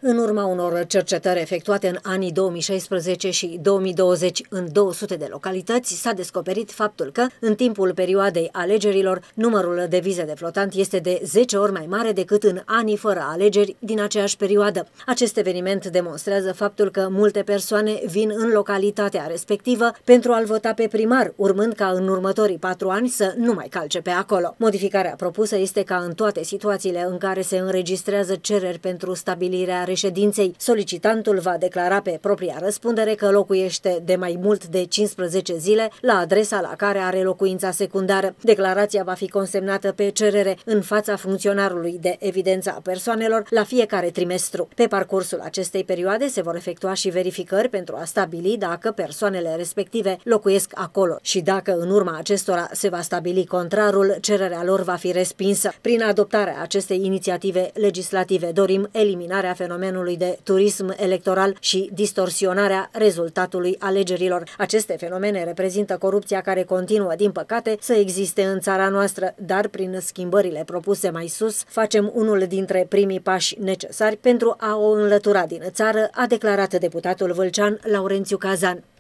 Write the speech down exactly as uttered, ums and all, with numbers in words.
În urma unor cercetări efectuate în anii două mii șaisprezece și două mii douăzeci în două sute de localități, s-a descoperit faptul că, în timpul perioadei alegerilor, numărul de vize de flotant este de zece ori mai mare decât în anii fără alegeri din aceeași perioadă. Acest eveniment demonstrează faptul că multe persoane vin în localitatea respectivă pentru a-l vota pe primar, urmând ca în următorii patru ani să nu mai calce pe acolo. Modificarea propusă este ca în toate situațiile în care se înregistrează cereri pentru stabilirea reședinței, solicitantul va declara pe propria răspundere că locuiește de mai mult de cincisprezece zile la adresa la care are locuința secundară. Declarația va fi consemnată pe cerere în fața funcționarului de evidență a persoanelor la fiecare trimestru. Pe parcursul acestei perioade se vor efectua și verificări pentru a stabili dacă persoanele respective locuiesc acolo și dacă în urma acestora se va stabili contrarul, cererea lor va fi respinsă. Prin adoptarea acestei inițiative legislative dorim eliminarea fenomenului de turism electoral și distorsionarea rezultatului alegerilor. Aceste fenomene reprezintă corupția care continuă, din păcate, să existe în țara noastră, dar prin schimbările propuse mai sus, facem unul dintre primii pași necesari pentru a o înlătura din țară, a declarat deputatul vâlcean Laurențiu Cazan.